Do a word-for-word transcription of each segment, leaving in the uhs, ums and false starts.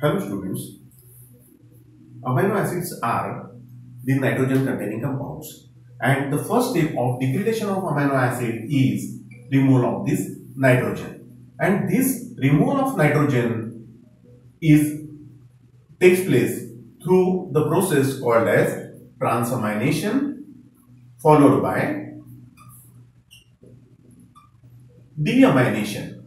Hello students, amino acids are the nitrogen containing compounds, and the first step of degradation of amino acid is removal of this nitrogen, and this removal of nitrogen is takes place through the process called as transamination followed by deamination.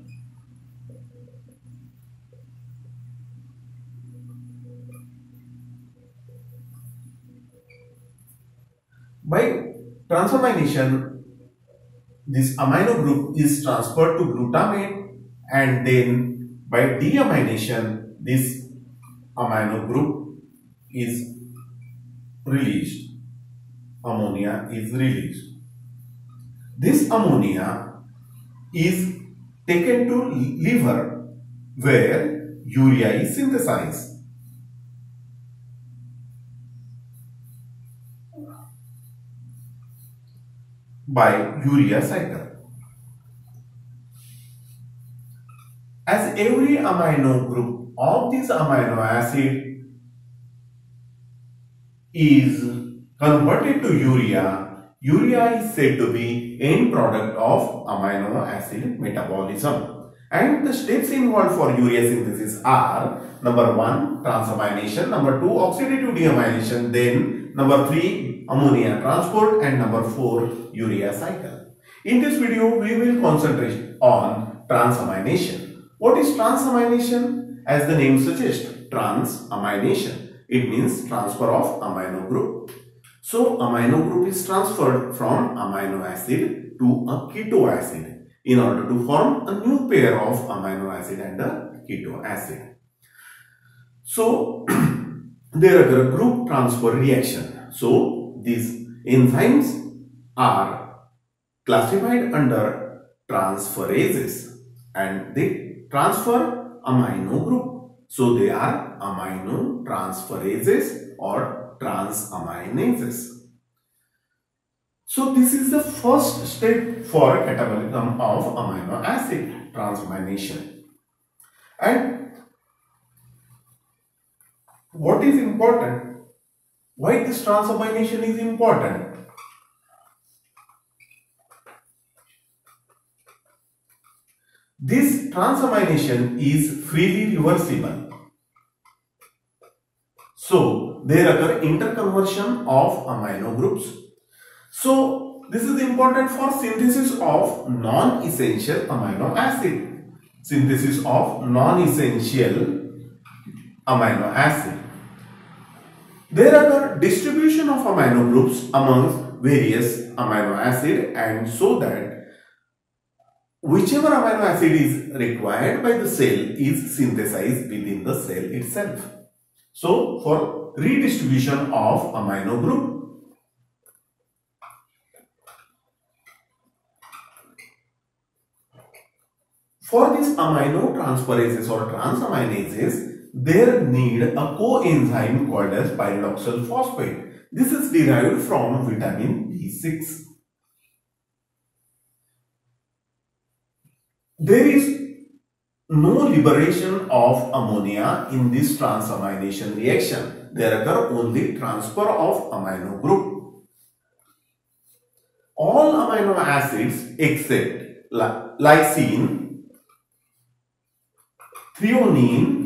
By transamination, this amino group is transferred to glutamate, and then by deamination, this amino group is released. Ammonia is released. This ammonia is taken to liver where urea is synthesized. By urea cycle. As every amino group of this amino acid is converted to urea, urea is said to be end product of amino acid metabolism. And the steps involved for urea synthesis are number one, transamination, number two, oxidative deamination, then number three, ammonia transport, and number four, urea cycle. In this video, we will concentrate on transamination. What is transamination? As the name suggests, transamination. It means transfer of amino group. So, amino group is transferred from amino acid to a keto acid in order to form a new pair of amino acid and a keto acid. So, there occur group transfer reaction. So, these enzymes are classified under transferases and they transfer amino group. So, they are amino transferases or transaminases. So, this is the first step for catabolism of amino acid, transamination. And what is important? Why this transamination is important? This transamination is freely reversible. So, there occur interconversion of amino groups. So, this is important for synthesis of non-essential amino acid. Synthesis of non-essential amino acid. There occur distribution of amino groups among various amino acid, and so that whichever amino acid is required by the cell is synthesized within the cell itself. So, for redistribution of amino group. For these amino transferases or transaminases, there need a coenzyme called as pyridoxal phosphate. This is derived from vitamin B six. There is no liberation of ammonia in this transamination reaction. There occur only transfer of amino group. All amino acids except lysine, threonine,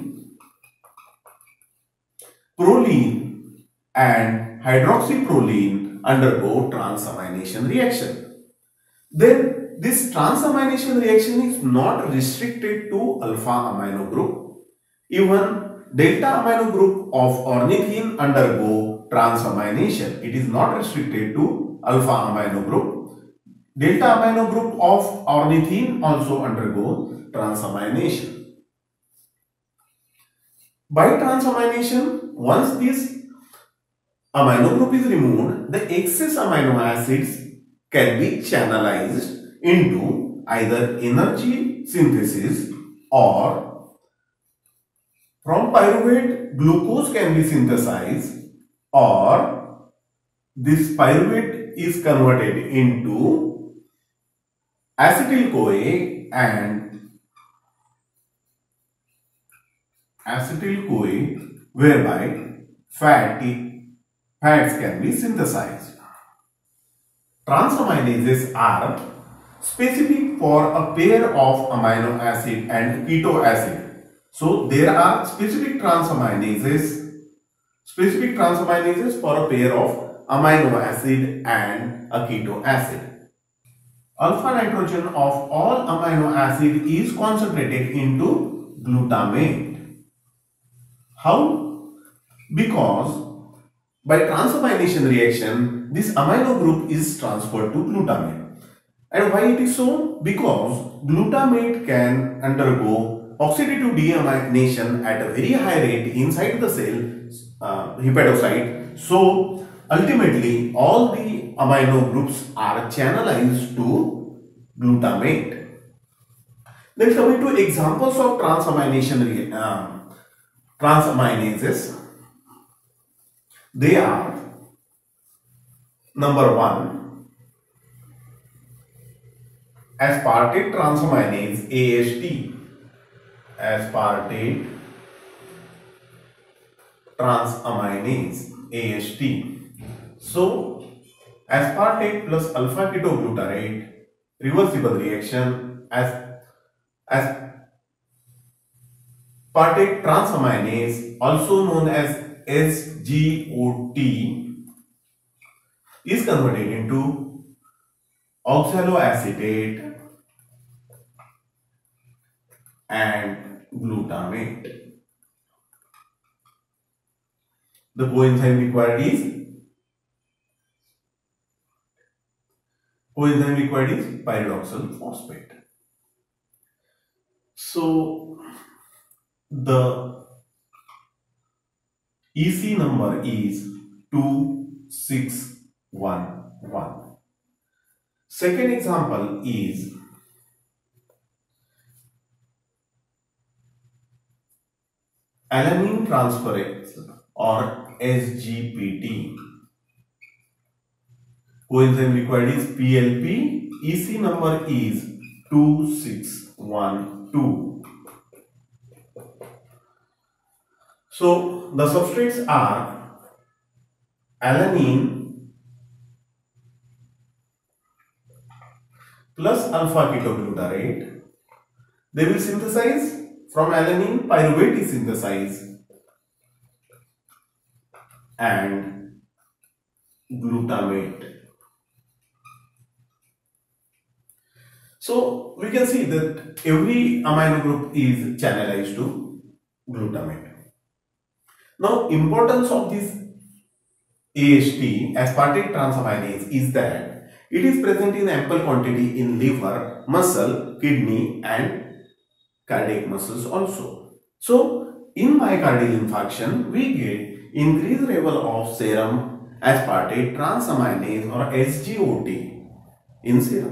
proline and hydroxyproline undergo transamination reaction. Then this transamination reaction is not restricted to alpha amino group. Even delta amino group of ornithine undergo transamination. It is not restricted to alpha amino group. Delta amino group of ornithine also undergo transamination. By transamination, once this amino group is removed, the excess amino acids can be channelized into either energy synthesis or from pyruvate glucose can be synthesized, or this pyruvate is converted into acetyl CoA and acetyl-CoA, whereby fatty fats can be synthesized. Transaminases are specific for a pair of amino acid and keto acid. So there are specific transaminases, specific transaminases for a pair of amino acid and a keto acid. Alpha nitrogen of all amino acid is concentrated into glutamate. How? Because by transamination reaction, this amino group is transferred to glutamate. And why it is so? Because glutamate can undergo oxidative deamination at a very high rate inside the cell, uh, hepatocyte. So ultimately, all the amino groups are channelized to glutamate. Then coming to examples of transamination uh, transaminases, they are: number one, aspartate transaminase A S T, aspartate transaminase A S T. So aspartate plus alpha ketoglutarate reversible reaction as aspartate transaminase, also known as S G O T, is converted into oxaloacetate and glutamate. The coenzyme required is coenzyme required is pyridoxal phosphate. So the E C number is two six one one. Second example is alanine transferase or S G P T. Coenzyme required is P L P. E C number is two six one two. So the substrates are alanine plus alpha ketoglutarate. They will synthesize from alanine, pyruvate is synthesized and glutamate. So we can see that every amino group is channelized to glutamate. Now, importance of this A S T, aspartate transaminase, is that it is present in ample quantity in liver, muscle, kidney and cardiac muscles also. So, in myocardial infarction, we get increased level of serum aspartate transaminase or S G O T in serum.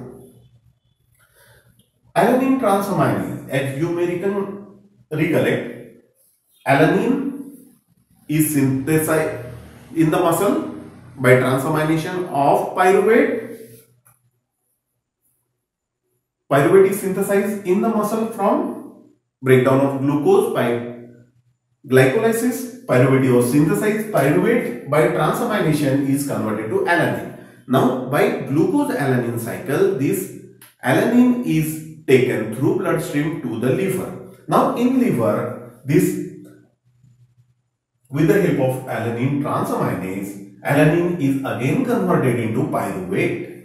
Alanine transaminase, as you may recollect, alanine is synthesized in the muscle by transamination of pyruvate. Pyruvate is synthesized in the muscle from breakdown of glucose by glycolysis. Pyruvate was synthesized. Pyruvate by transamination is converted to alanine. Now by glucose alanine cycle, this alanine is taken through bloodstream to the liver. Now in liver, this with the help of alanine transaminase, alanine is again converted into pyruvate.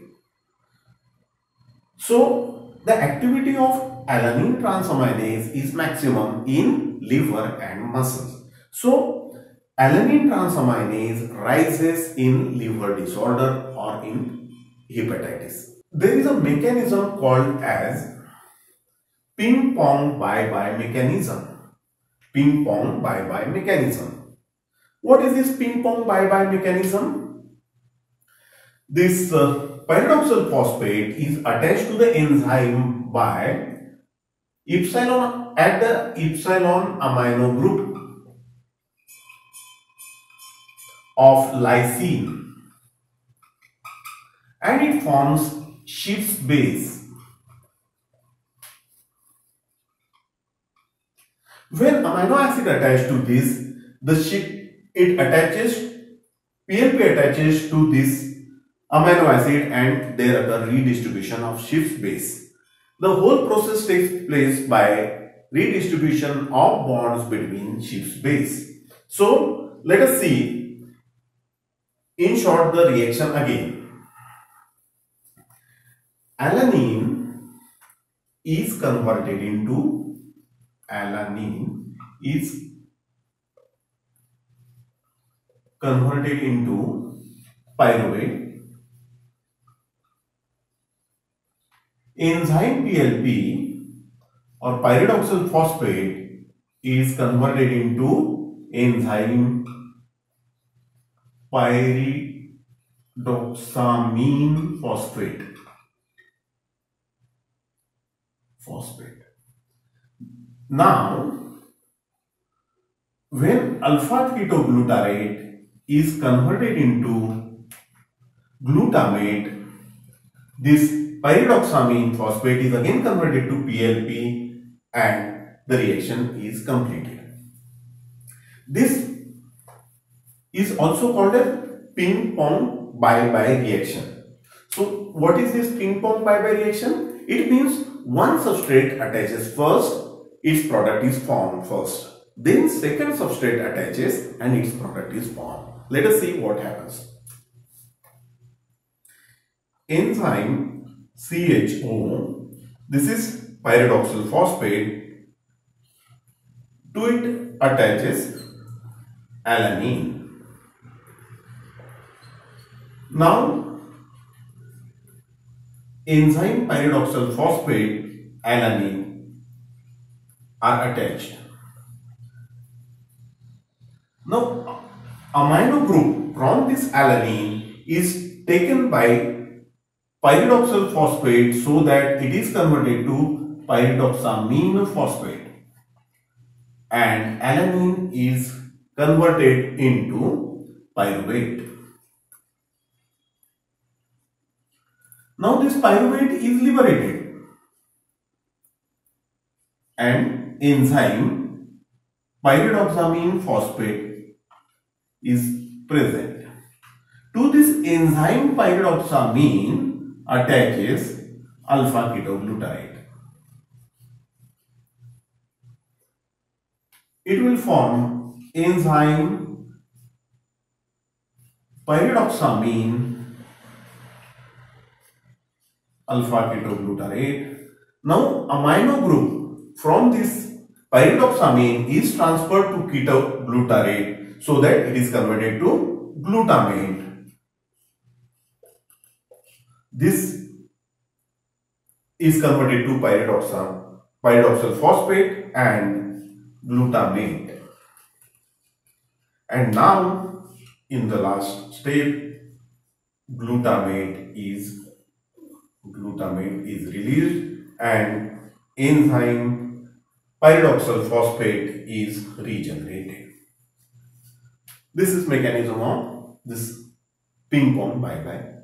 So the activity of alanine transaminase is maximum in liver and muscles. So alanine transaminase rises in liver disorder or in hepatitis. There is a mechanism called as ping pong bye-bye mechanism. Ping pong bye-bye mechanism. What is this ping pong bye-bye mechanism? This uh, pyridoxal phosphate is attached to the enzyme by epsilon at the epsilon amino group of lysine, and it forms Schiff's base. When amino acid attached to this, the ship it attaches, P L P attaches to this amino acid and there occur redistribution of Schiff's base. The whole process takes place by redistribution of bonds between Schiff's base. So let us see in short the reaction again. Alanine is converted into alanine is converted into pyruvate. Enzyme P L P or pyridoxal phosphate is converted into enzyme pyridoxamine phosphate. Phosphate. Now, when alpha ketoglutarate is converted into glutamate, this pyridoxamine phosphate is again converted to P L P and the reaction is completed. This is also called a ping pong bye-bye reaction. So what is this ping pong bye-bye reaction? It means one substrate attaches first, its product is formed first. Then second substrate attaches and its product is formed. Let us see what happens. Enzyme C H O, this is pyridoxal phosphate, to it attaches alanine. Now, enzyme pyridoxal phosphate, alanine are attached. Now, amino group from this alanine is taken by pyridoxal phosphate so that it is converted to pyridoxamine phosphate and alanine is converted into pyruvate. Now this pyruvate is liberated and enzyme pyridoxamine phosphate is present. To this enzyme pyridoxamine attaches alpha ketoglutarate. It will form enzyme pyridoxamine alpha ketoglutarate. Now amino group from this pyridoxamine is transferred to ketoglutarate so that it is converted to glutamate. This is converted to pyridoxal, pyridoxal phosphate and glutamate. And now in the last step, glutamate is glutamate is released and enzyme pyridoxal phosphate is regenerated. This is mechanism of this ping pong bye-bye